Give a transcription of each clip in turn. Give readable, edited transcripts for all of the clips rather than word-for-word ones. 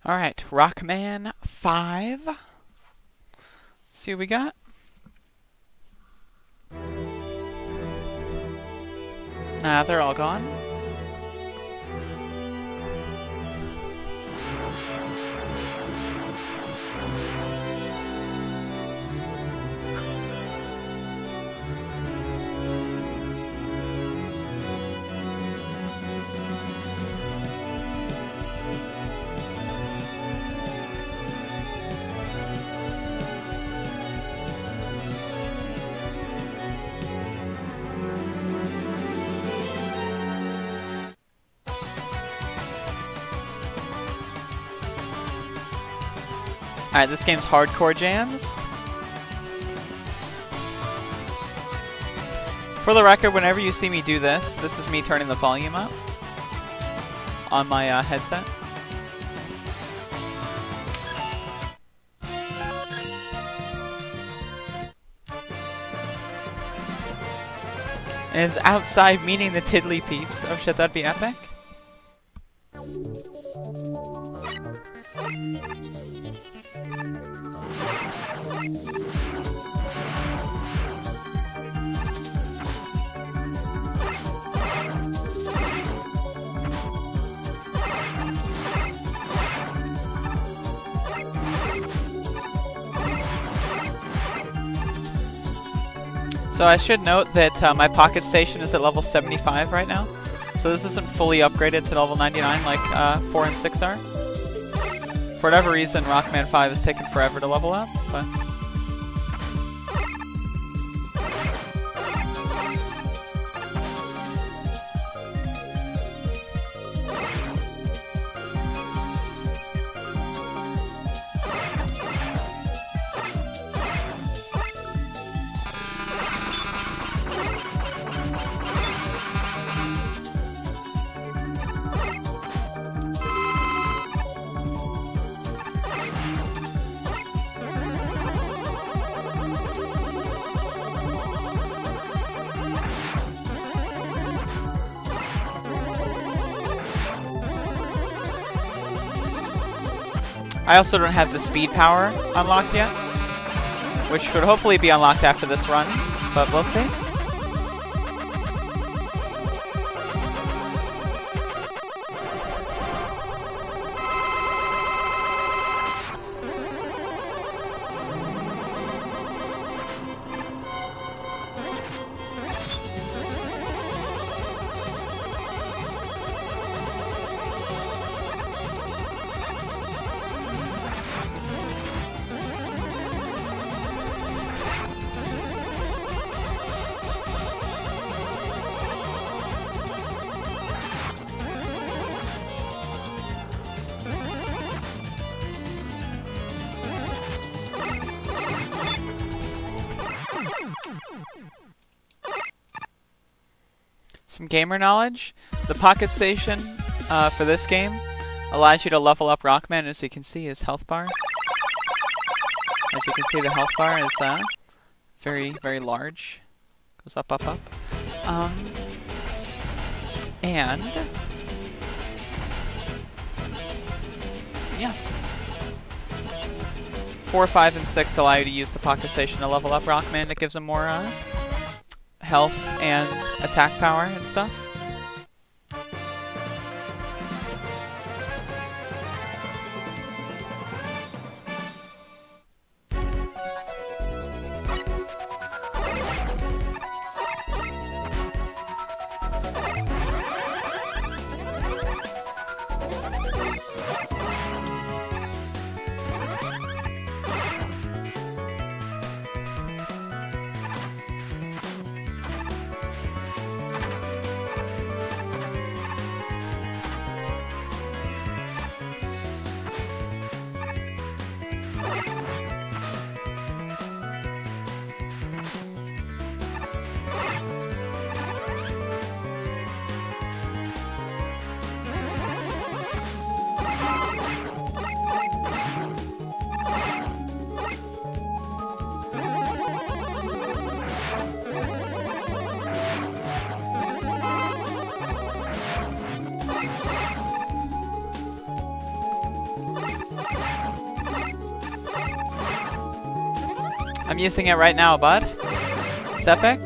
Alright, Rockman 5. Let's see what we got. They're all gone. Alright, this game's Hardcore Jams. For the record, whenever you see me do this, this is me turning the volume up on my headset. And it's outside meeting the Tiddly Peeps. Oh shit, that'd be epic. So I should note that my Pocket Station is at level 75 right now. So this isn't fully upgraded to level 99 like 4 and 6 are. For whatever reason, Rockman 5 has taken forever to level up, but... I also don't have the speed power unlocked yet, which should hopefully be unlocked after this run, but we'll see. Some gamer knowledge. The Pocket Station for this game allows you to level up Rockman. As you can see, his health bar. As you can see, the health bar is very, very large. Goes up, up, up. And yeah, 4, 5, and 6 allow you to use the Pocket Station to level up Rockman. It gives him more health and attack power and stuff. I'm using it right now, bud. It's epic.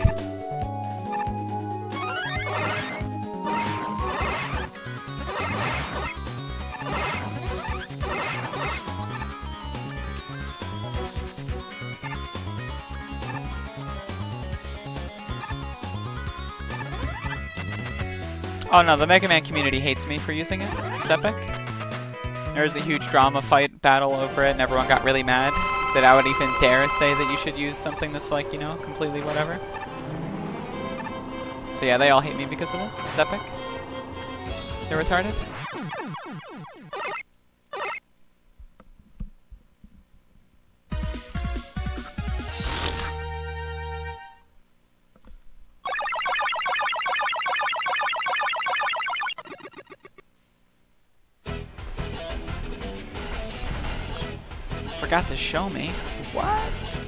Oh no, the Mega Man community hates me for using it. It's epic. There was a huge drama fight battle over it, and everyone got really mad that I would even dare say that you should use something that's like, you know, completely whatever. So yeah, they all hate me because of this. It's epic. They're retarded. Forgot to show me. What?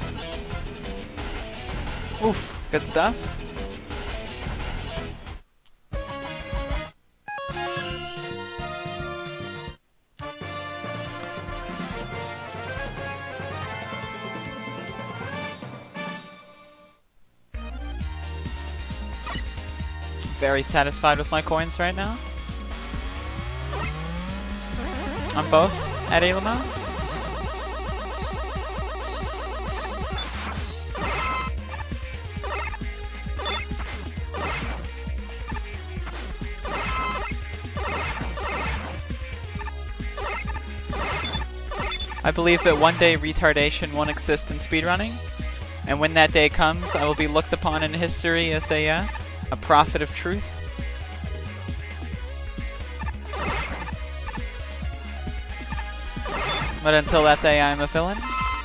Oof, good stuff. Very satisfied with my coins right now. On both at Alamo. I believe that one day retardation won't exist in speedrunning, and when that day comes, I will be looked upon in history as a prophet of truth. But until that day, I'm a villain.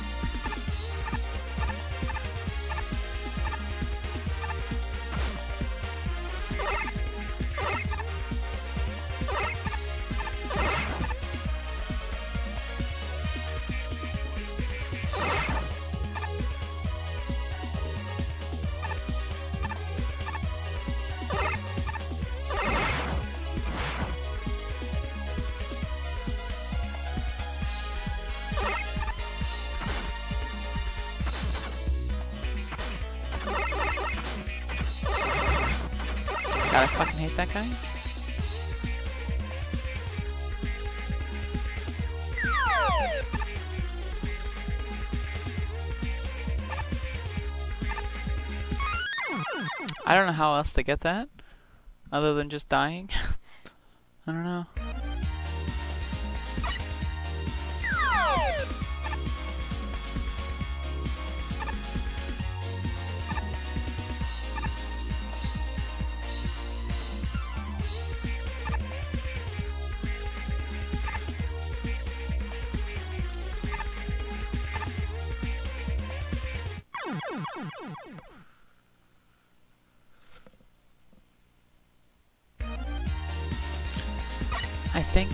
God, I fucking hate that guy. I don't know how else to get that, other than just dying. I don't know. I stink.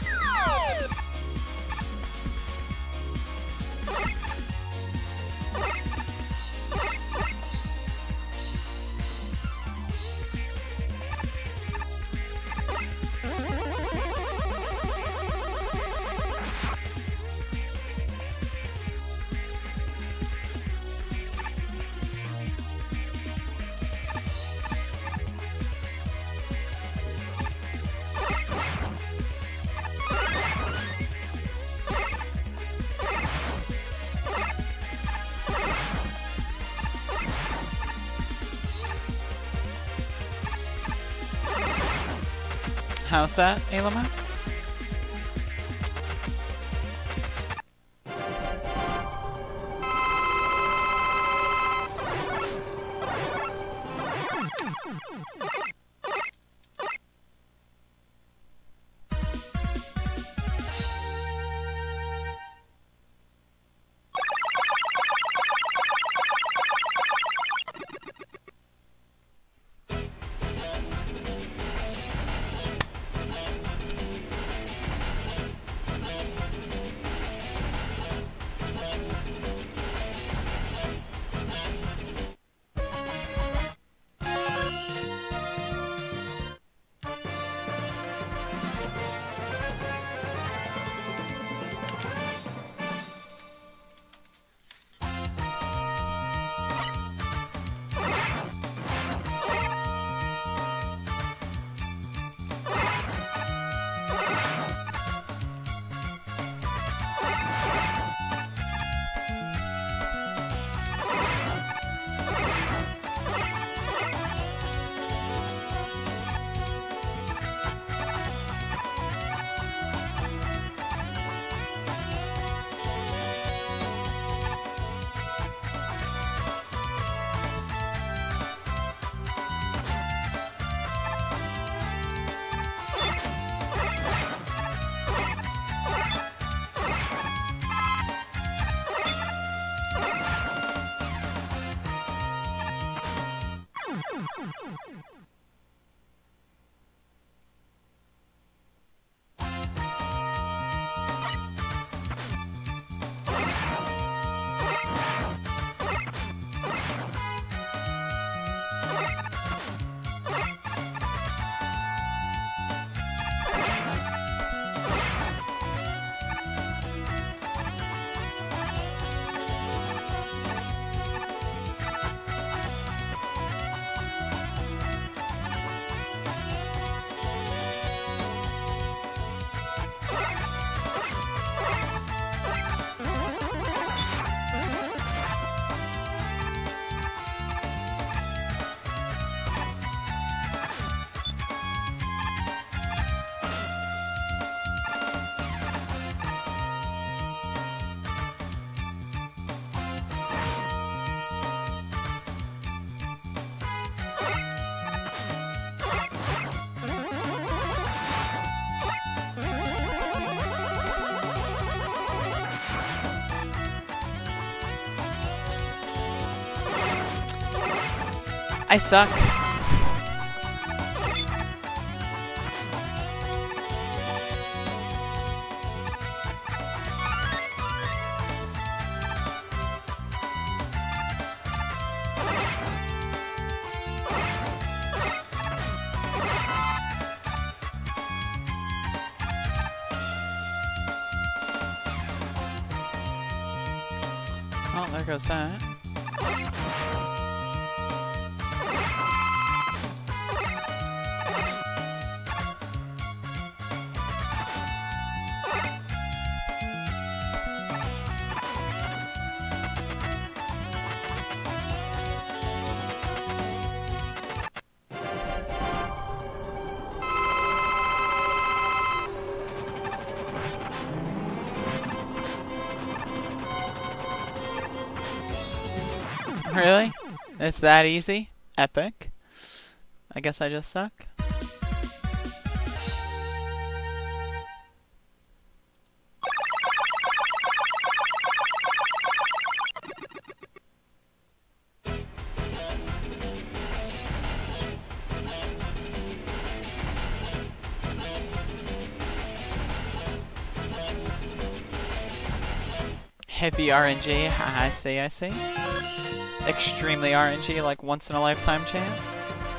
How's that, Alamo? I suck. Oh, there goes that. Really? It's that easy? Epic. I guess I just suck. Heavy RNG, I see, I see. Extremely RNG, like once in a lifetime chance.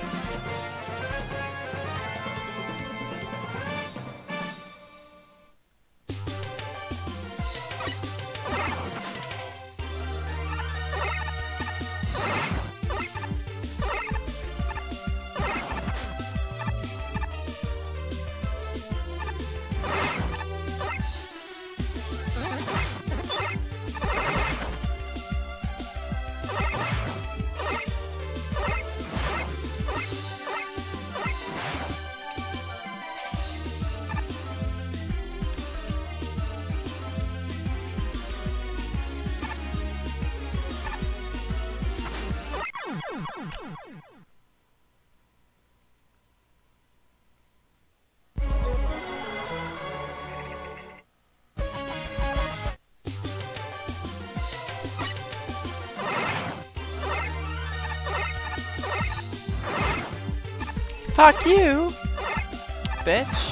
Fuck you, bitch.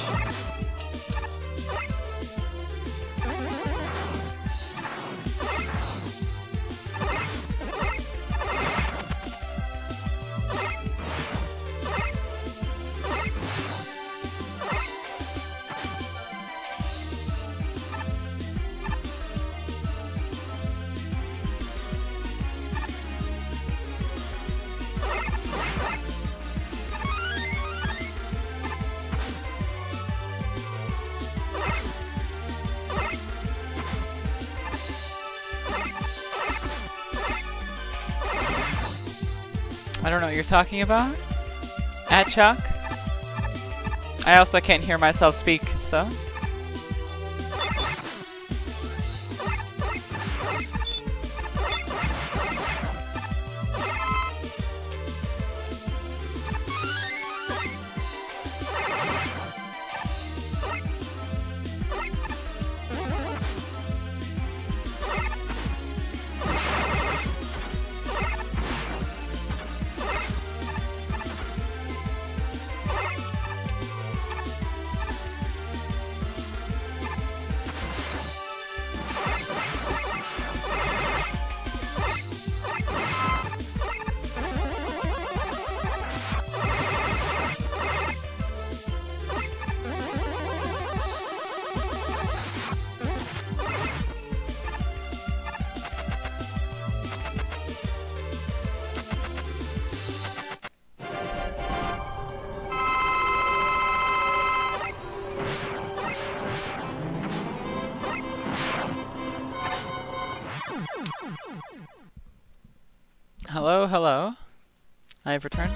I don't know what you're talking about. At Chuck. I also can't hear myself speak, so. Hello, hello. I have returned.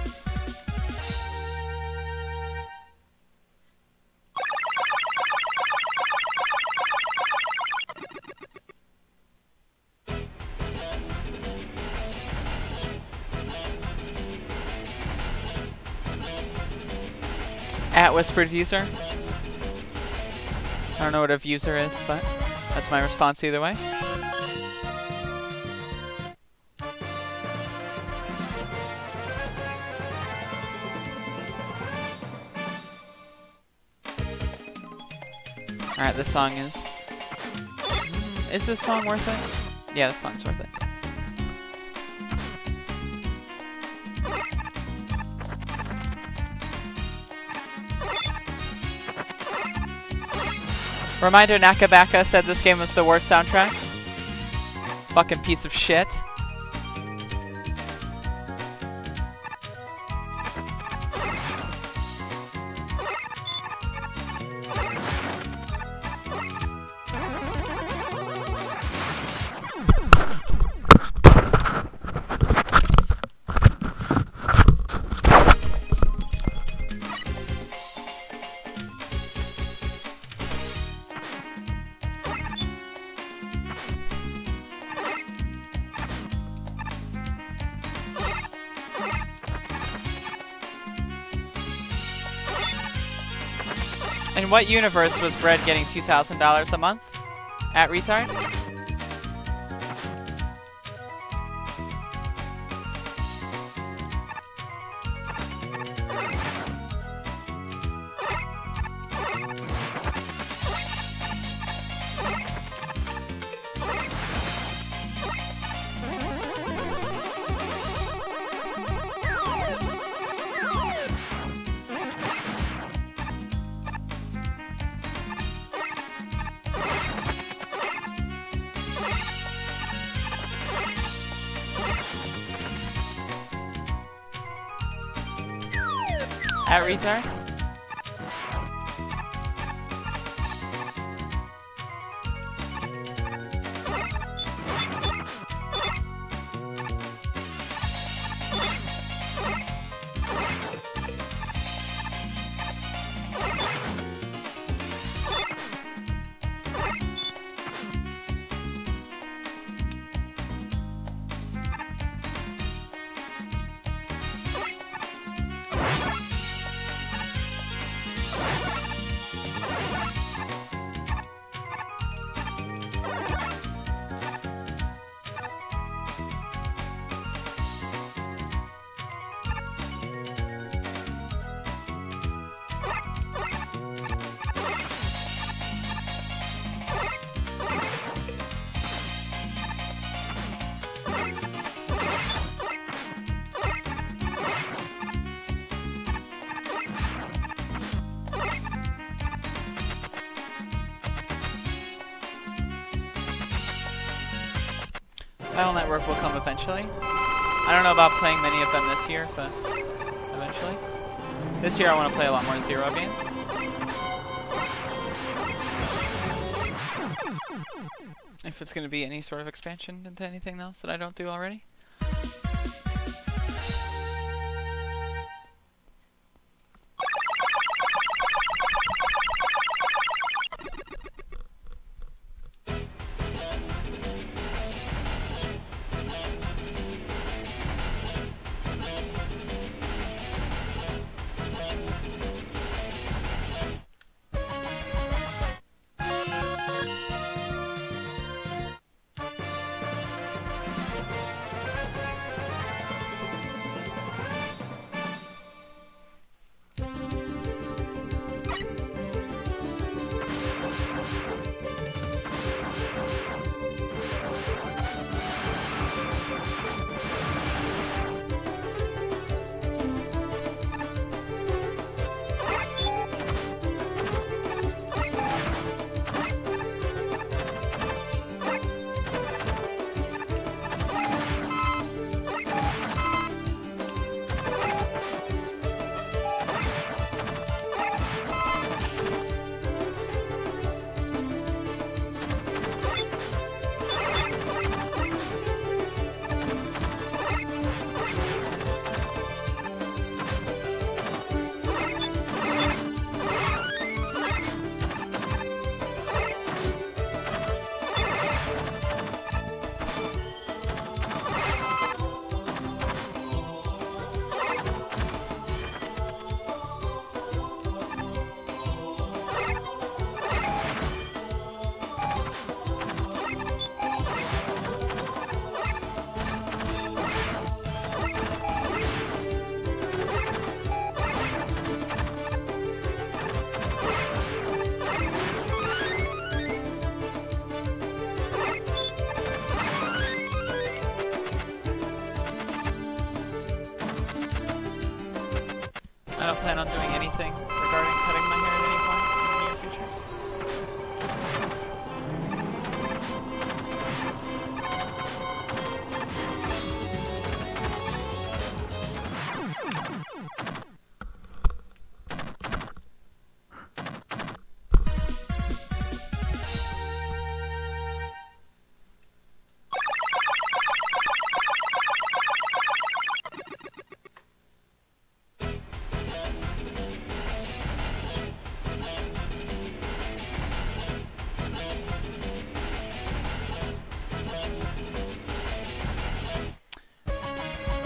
At Whispered User. I don't know what a user is, but that's my response either way. Alright, this song is... Is this song worth it? Yeah, this song's worth it. Reminder, Nakabaka said this game was the worst soundtrack. Fucking piece of shit. In what universe was Bread getting $2,000 a month? At retard? At retard? Battle Network will come eventually. I don't know about playing many of them this year, but eventually. This year I want to play a lot more Zero games. If it's going to be any sort of expansion into anything else that I don't do already.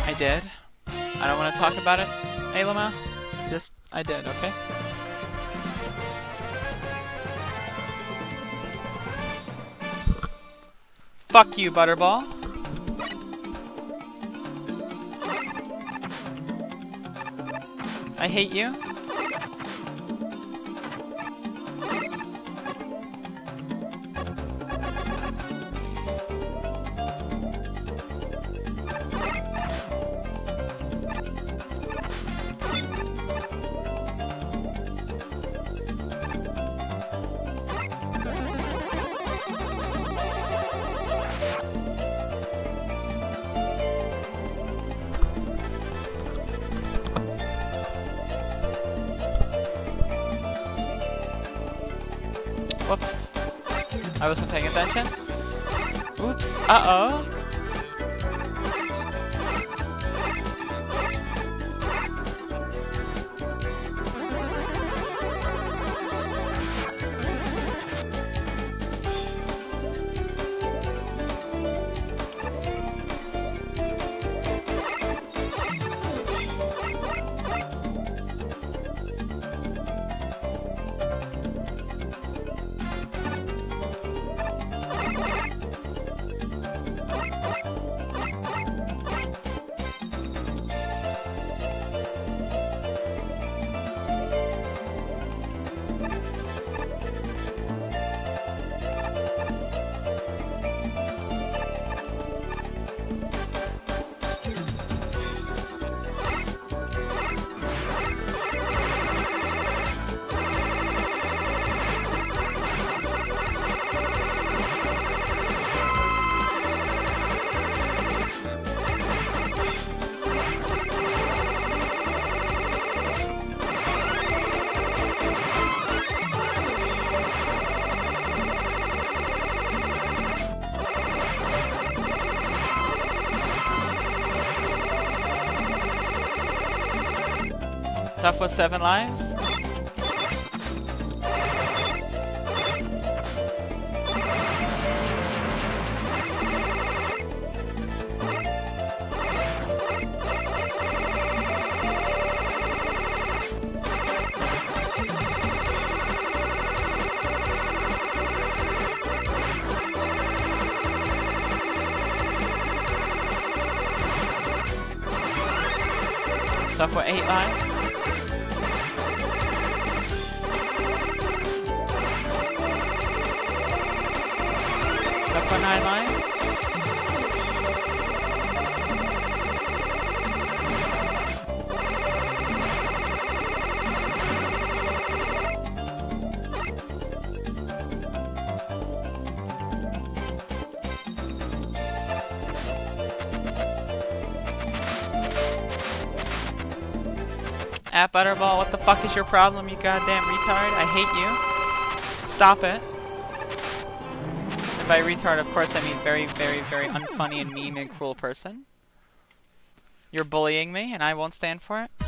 I did. I don't want to talk about it, Aylama. Just, I did, okay? Fuck you, Butterball. I hate you. Whoops. I wasn't paying attention. Oops. Uh-oh. Tough with 7 lives. Tough with 8 lives. Tough for 9 lives. At Butterball, what the fuck is your problem, you goddamn retard? I hate you. Stop it. And by retard, of course, I mean very, very, very unfunny and mean and cruel person. You're bullying me, and I won't stand for it.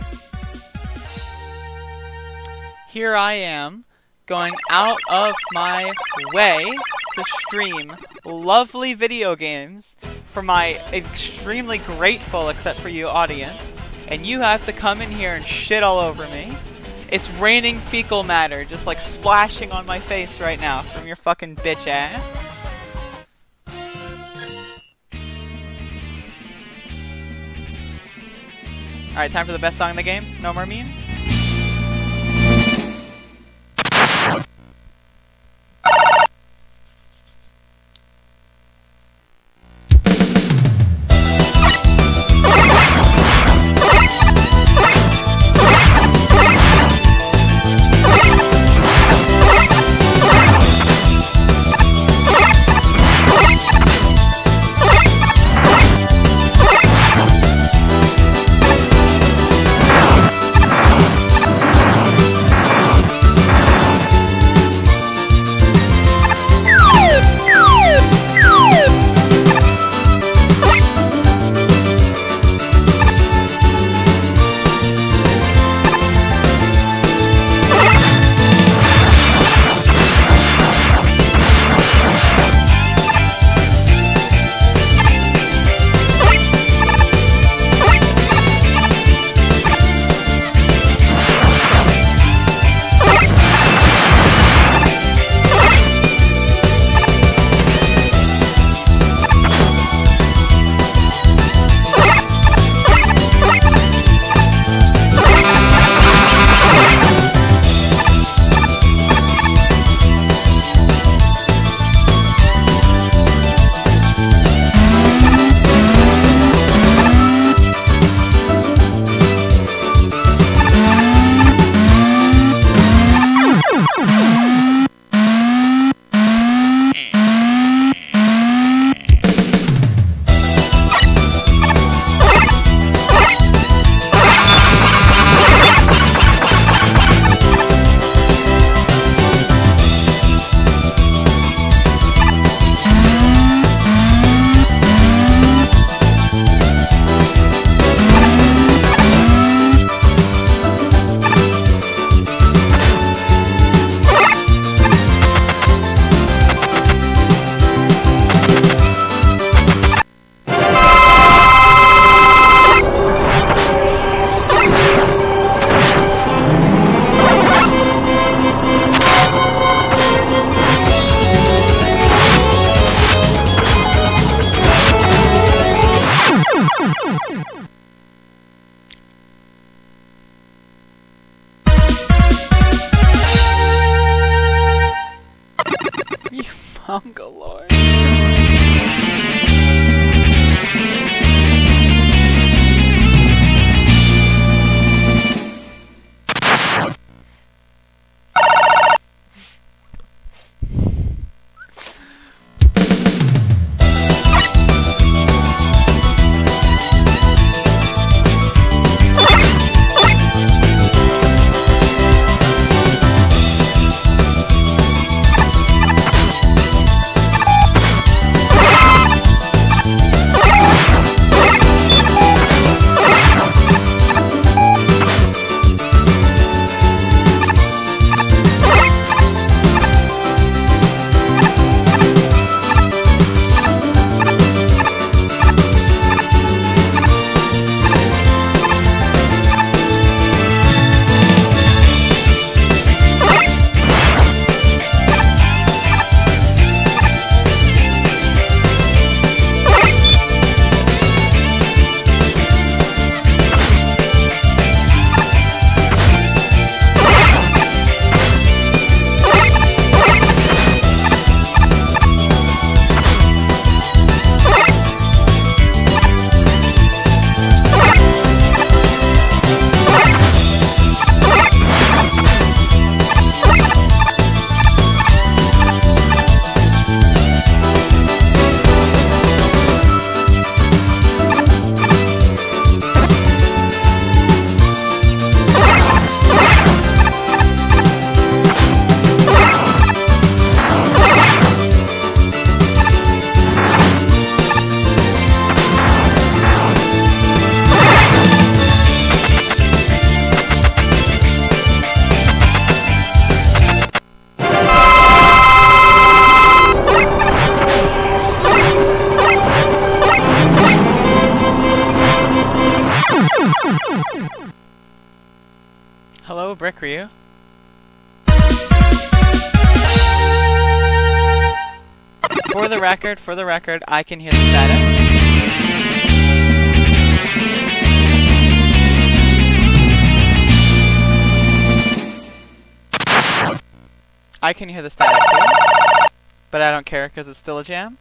Here I am, going out of my way to stream lovely video games for my extremely grateful, except for you, audience. And you have to come in here and shit all over me. It's raining fecal matter, just like splashing on my face right now from your fucking bitch ass. Alright, time for the best song in the game. No more memes. Conga Lord. Hello, Brick Ryu. For the record, I can hear the static. I can hear the static too, but I don't care because it's still a jam.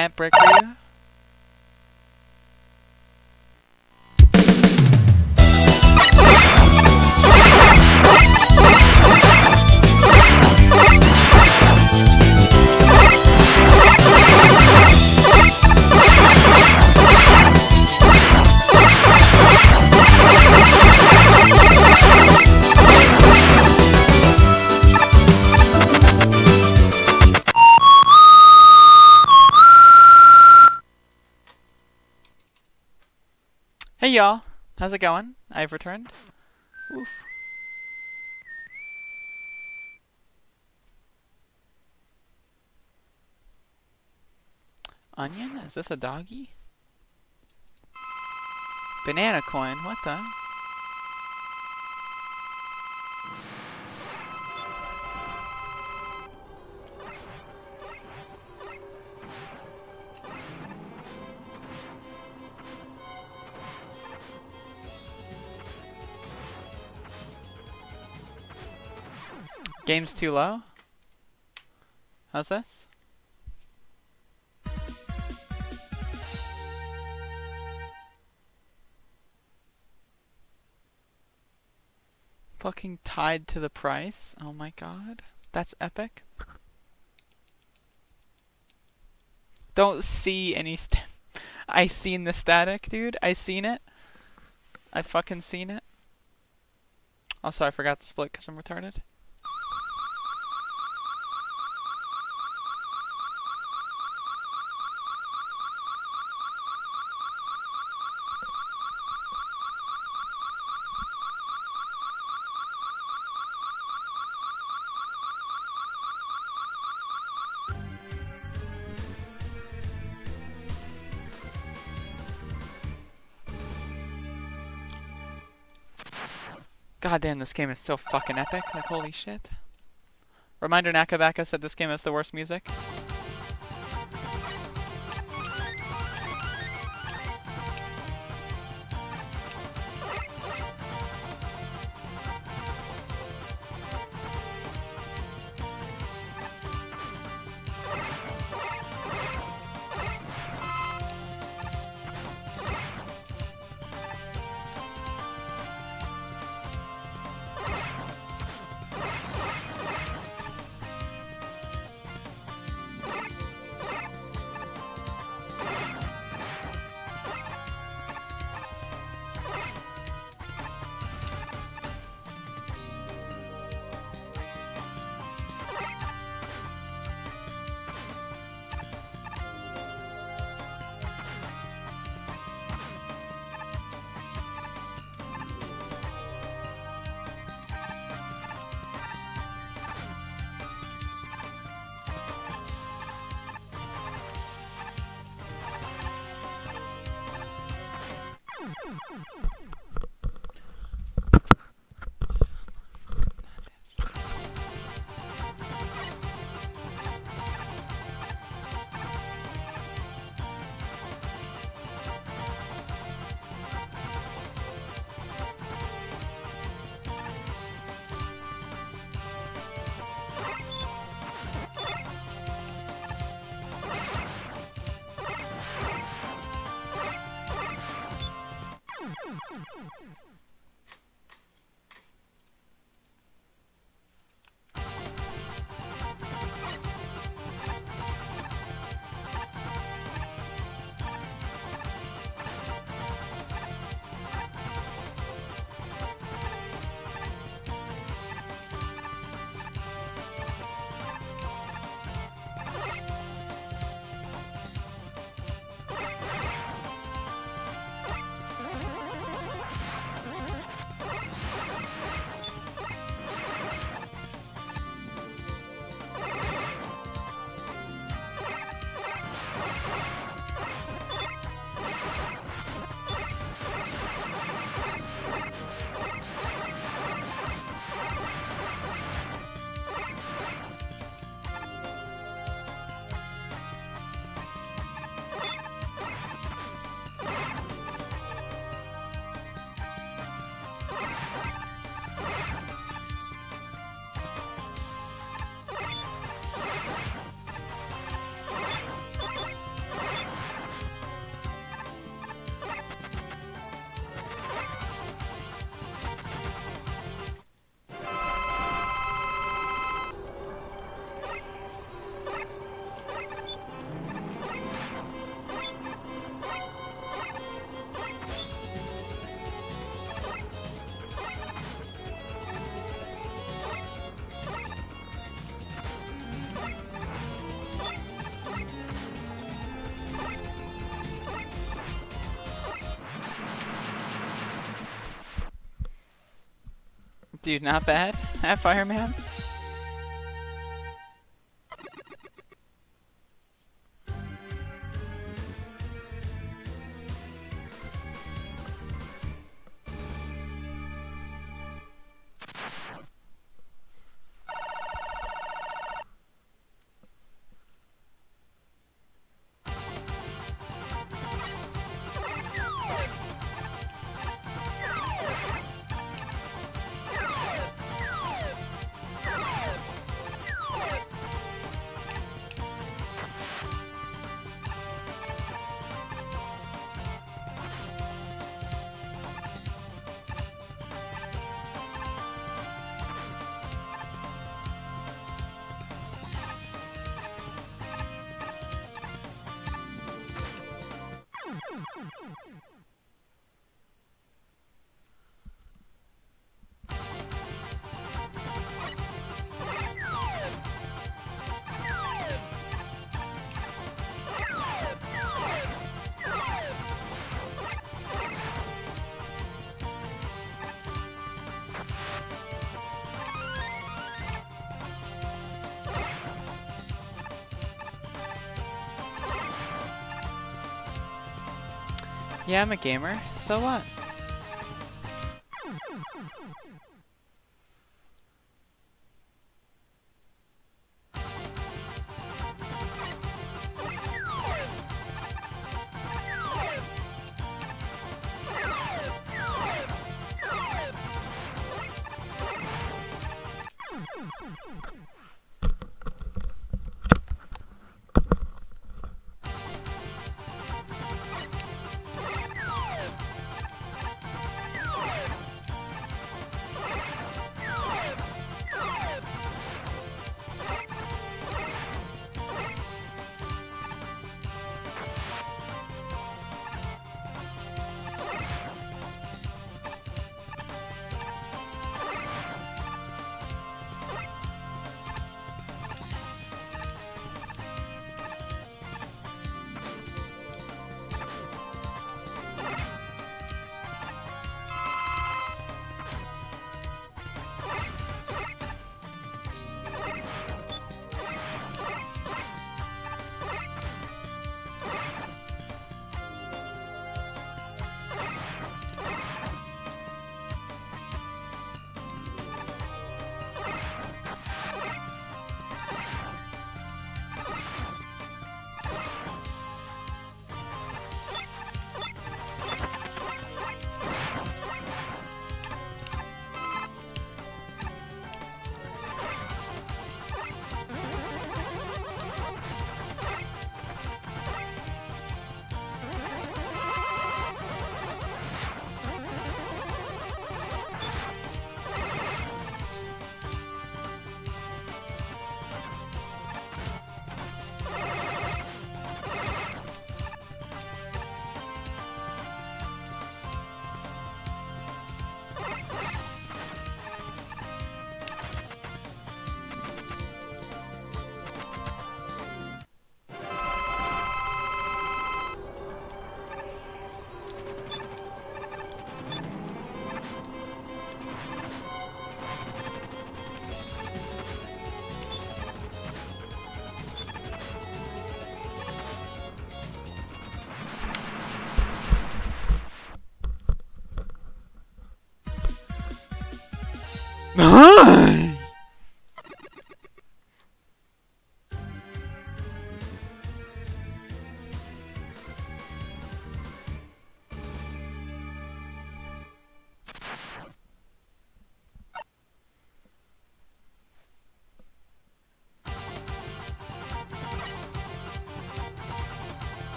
at Brick Ryu. Hey y'all, how's it going? I've returned. Oof. Onion? Is this a doggy? Banana coin, what the? Game's too low? How's this? Fucking tied to the price? Oh my god. That's epic. Don't see any I seen the static, dude. I seen it. I fucking seen it. Also, I forgot to split because I'm retarded. God damn, this game is so fucking epic. Like, holy shit. Reminder, Nakabaka said this game has the worst music. Dude, not bad. That fireman. Yeah, I'm a gamer. So what?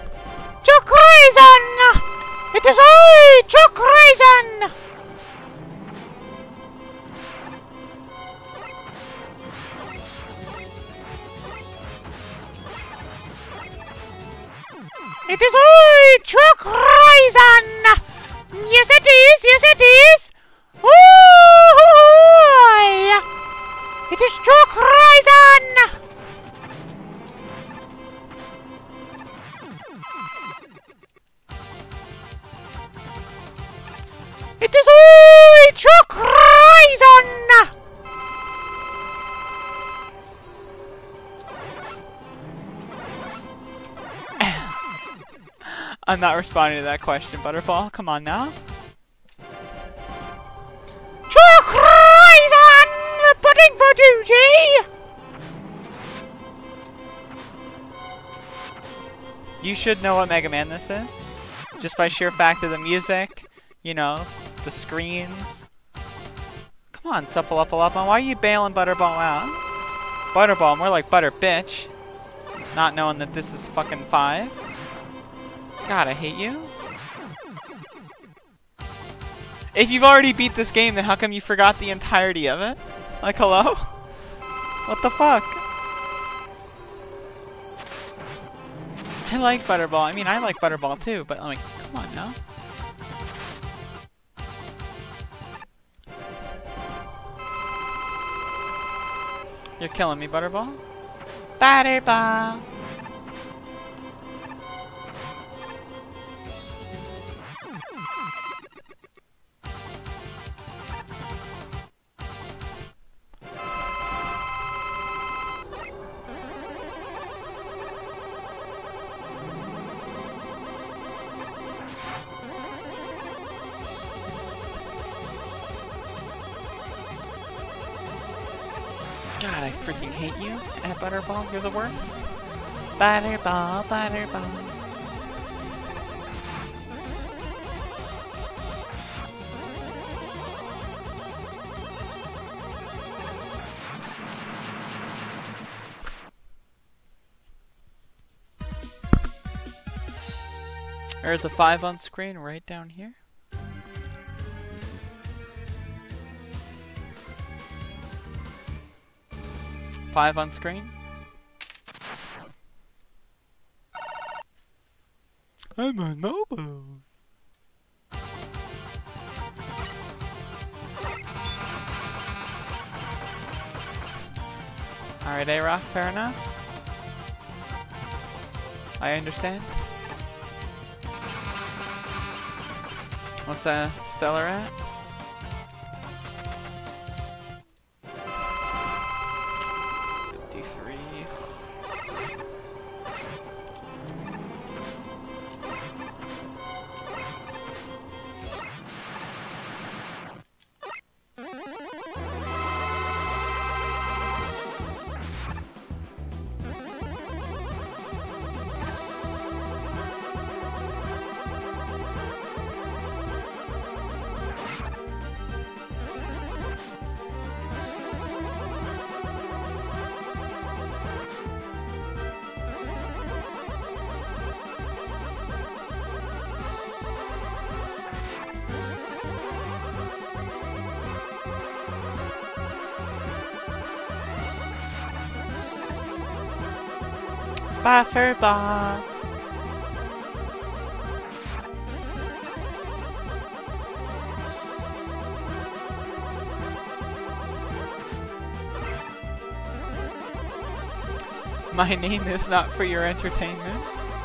Chuck Raisin! It is I, Chuck Raisin! It is Ultra Cryzon! Yes it is, yes it is! Ooh! It is Ultra Cryzon! It is Ultra Cryzon! I'm not responding to that question, Butterball. Come on now. Cryzon! Reporting for duty! You should know what Mega Man this is. Just by sheer fact of the music, you know, the screens. Come on, Suppleupaluppa. Why are you bailing Butterball out? Butterball, more like Butter Bitch. Not knowing that this is fucking 5. God, I hate you. If you've already beat this game, then how come you forgot the entirety of it? Like, hello? What the fuck? I like Butterball. I mean, I like Butterball too, but I'm like, come on now. You're killing me, Butterball. Butterball. God, I freaking hate you at Butterball. You're the worst. Butterball, Butterball. There's a 5 on screen right down here. Five on screen. I'm on mobile. Alright, A-Rock, fair enough. I understand. What's Stellar at? Butterball. My name is not for your entertainment.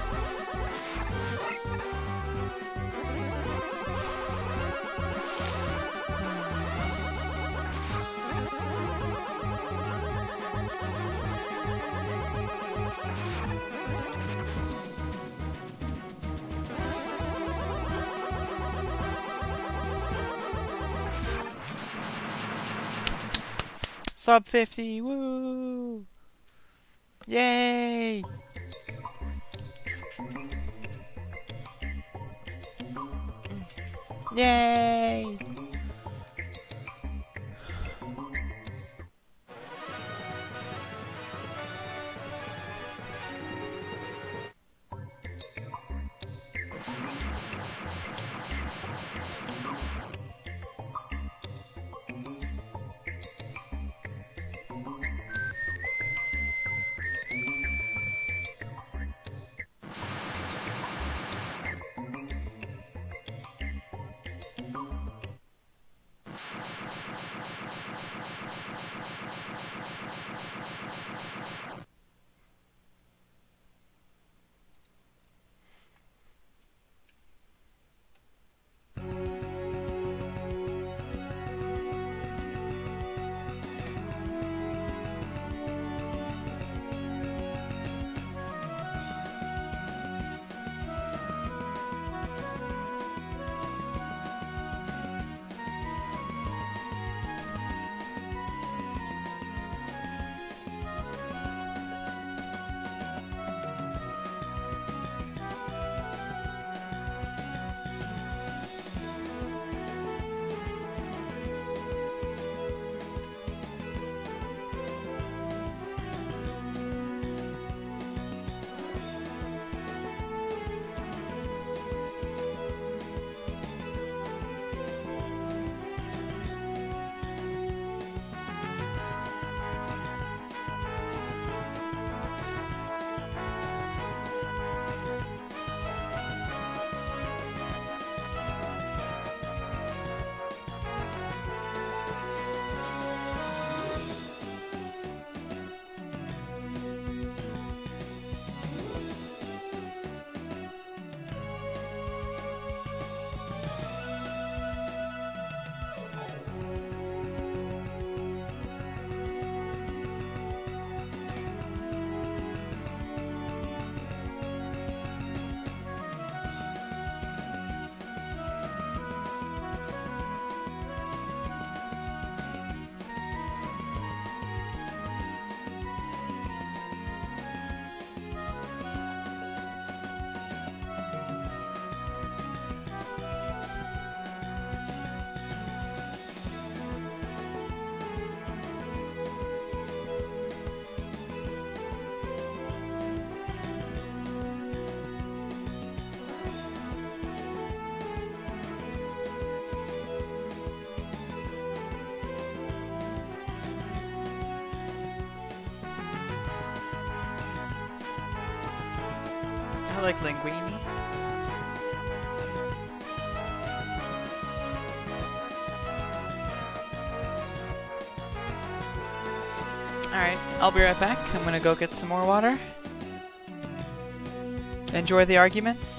Sub 50, woo! Yay! Yay! I like linguine. Alright, I'll be right back. I'm gonna go get some more water. Enjoy the arguments.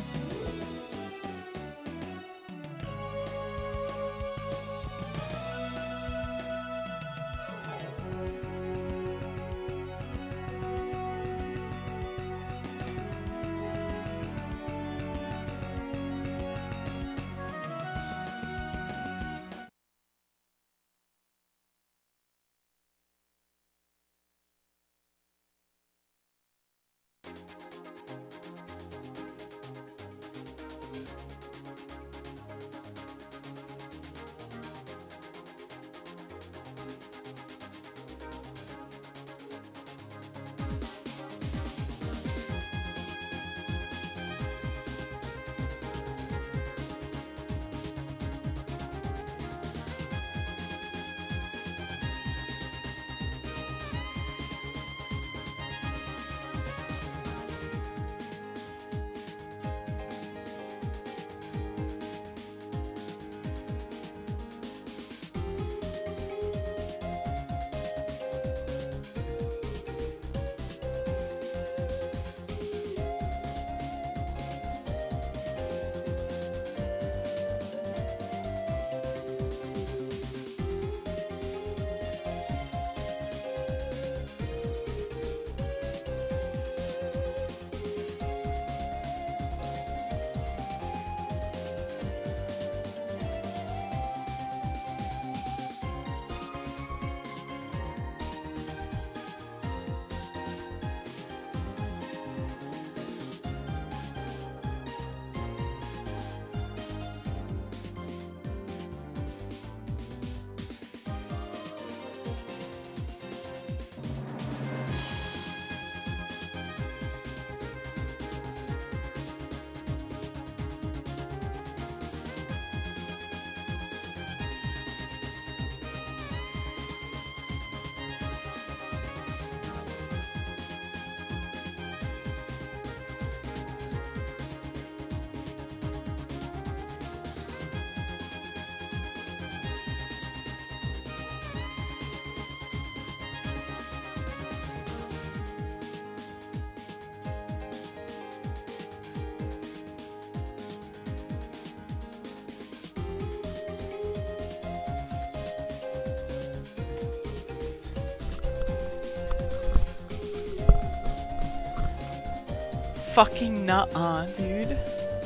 Fucking nuh-uh, dude.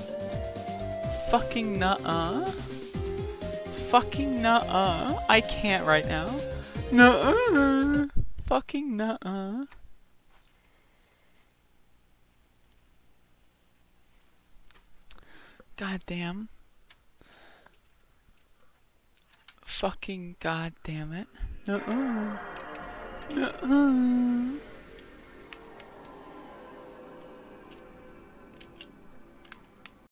Fucking nuh-uh. Fucking nuh-uh. I can't right now. Nuh-uh. Fucking nuh-uh. Goddamn. Fucking goddamn it. Nuh-uh. Nuh-uh.